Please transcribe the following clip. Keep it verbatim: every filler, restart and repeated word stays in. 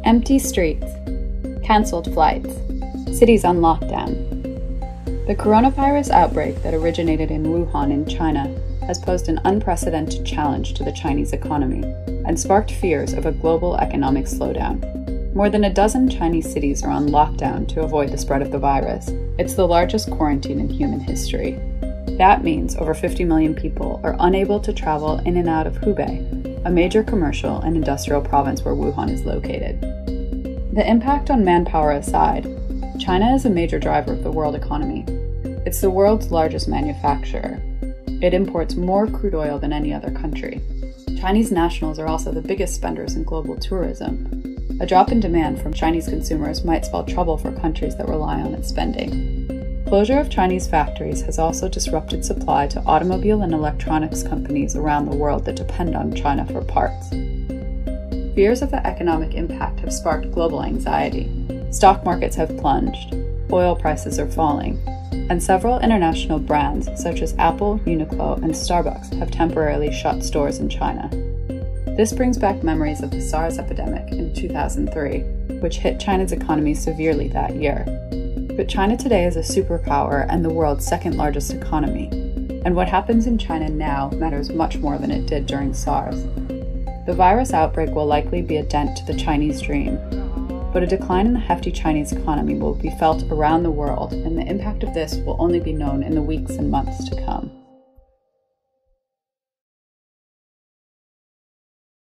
Empty streets, cancelled flights, cities on lockdown. The coronavirus outbreak that originated in Wuhan in China has posed an unprecedented challenge to the Chinese economy and sparked fears of a global economic slowdown. More than a dozen Chinese cities are on lockdown to avoid the spread of the virus. It's the largest quarantine in human history. That means over fifty million people are unable to travel in and out of Hubei, a major commercial and industrial province where Wuhan is located. The impact on manpower aside, China is a major driver of the world economy. It's the world's largest manufacturer. It imports more crude oil than any other country. Chinese nationals are also the biggest spenders in global tourism. A drop in demand from Chinese consumers might spell trouble for countries that rely on its spending. Closure of Chinese factories has also disrupted supply to automobile and electronics companies around the world that depend on China for parts. Fears of the economic impact have sparked global anxiety. Stock markets have plunged, oil prices are falling, and several international brands such as Apple, Uniqlo, and Starbucks have temporarily shut stores in China. This brings back memories of the SARS epidemic in two thousand three, which hit China's economy severely that year. But China today is a superpower and the world's second largest economy, and what happens in China now matters much more than it did during SARS. The virus outbreak will likely be a dent to the Chinese dream, but a decline in the hefty Chinese economy will be felt around the world, and the impact of this will only be known in the weeks and months to come.